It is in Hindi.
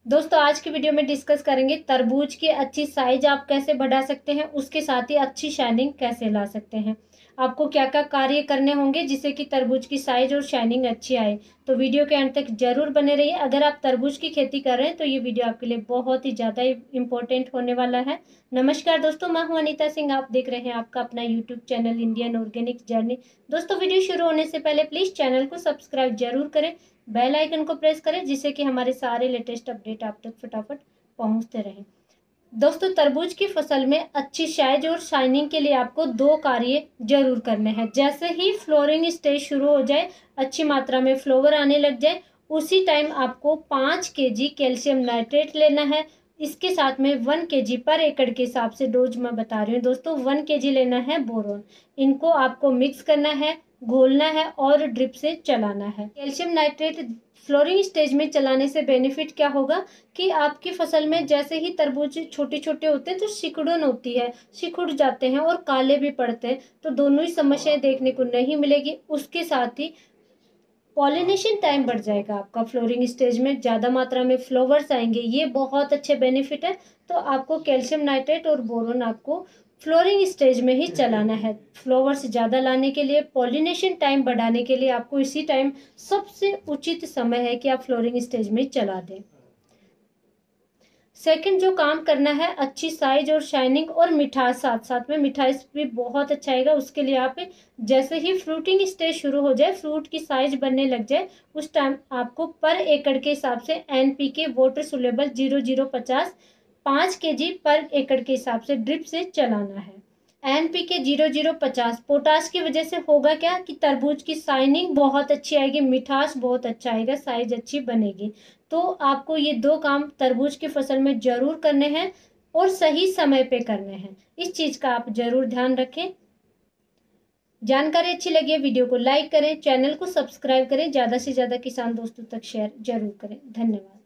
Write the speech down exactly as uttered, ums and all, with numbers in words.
दोस्तों आज की वीडियो में डिस्कस करेंगे तरबूज की अच्छी साइज आप कैसे बढ़ा सकते हैं, उसके साथ ही अच्छी शाइनिंग कैसे ला सकते हैं। आपको क्या क्या कार्य करने होंगे जिससे कि तरबूज की साइज और शाइनिंग अच्छी आए। तो वीडियो के अंत तक जरूर बने रहिए। अगर आप तरबूज की खेती कर रहे हैं तो ये वीडियो आपके लिए बहुत ही ज़्यादा इंपॉर्टेंट होने वाला है। नमस्कार दोस्तों, मैं हूं अनीता सिंह। आप देख रहे हैं आपका अपना YouTube channel Indian organic journey. दोस्तों वीडियो शुरू होने से पहले प्लीज़ चैनल को सब्सक्राइब जरूर करें, बेल आइकन को प्रेस करें जिससे कि हमारे सारे लेटेस्ट अपडेट आप तक फटाफट पहुंचते रहें। दोस्तों तरबूज की फसल में अच्छी साइज और शाइनिंग के लिए आपको दो कार्य जरूर करने हैं। जैसे ही फ्लोरिंग स्टेज शुरू हो जाए, अच्छी मात्रा में फ्लावर आने लग जाए, उसी टाइम आपको पाँच के जी कैल्शियम नाइट्रेट लेना है। इसके साथ में वन के जी पर एकड़ के हिसाब से डोज मैं बता रही हूँ दोस्तों, वन के जी लेना है बोरोन। इनको आपको मिक्स करना है, घोलना है और ड्रिप से चलाना है। कैल्शियम नाइट्रेट फ्लोरिंग स्टेज में चलाने से बेनिफिट क्या होगा कि आपकी फसल में जैसे ही तरबूज छोटे छोटे होते हैं तो सिकुड़न होती है, सिकुड़ जाते हैं और काले भी पड़ते हैं, तो दोनों ही समस्याएं देखने को नहीं मिलेगी। उसके साथ ही पॉलिनेशन टाइम बढ़ जाएगा आपका, फ्लोरिंग स्टेज में ज़्यादा मात्रा में फ्लावर्स आएंगे, ये बहुत अच्छे बेनिफिट है। तो आपको कैल्शियम नाइट्रेट और बोरोन आपको फ्लोरिंग स्टेज में ही चलाना है। फ्लावर्स ज़्यादा लाने के लिए, पॉलिनेशन टाइम बढ़ाने के लिए आपको इसी टाइम सबसे उचित समय है कि आप फ्लोरिंग स्टेज में चला दें। सेकंड जो काम करना है, अच्छी साइज और शाइनिंग और मिठास, साथ साथ में मिठास भी बहुत अच्छा आएगा। उसके लिए आप जैसे ही फ्रूटिंग स्टेज शुरू हो जाए, फ्रूट की साइज बनने लग जाए, उस टाइम आपको पर एकड़ के हिसाब से NPK water soluble zero zero पचास पाँच के जी पर एकड़ के हिसाब से ड्रिप से चलाना है। एनपीके जीरो जीरो पचास पोटास की वजह से होगा क्या कि तरबूज की शाइनिंग बहुत अच्छी आएगी, मिठास बहुत अच्छा आएगा, साइज अच्छी बनेगी। तो आपको ये दो काम तरबूज की फसल में जरूर करने हैं और सही समय पे करने हैं। इस चीज का आप जरूर ध्यान रखें। जानकारी अच्छी लगी है वीडियो को लाइक करें, चैनल को सब्सक्राइब करें, ज्यादा से ज्यादा किसान दोस्तों तक शेयर जरूर करें। धन्यवाद।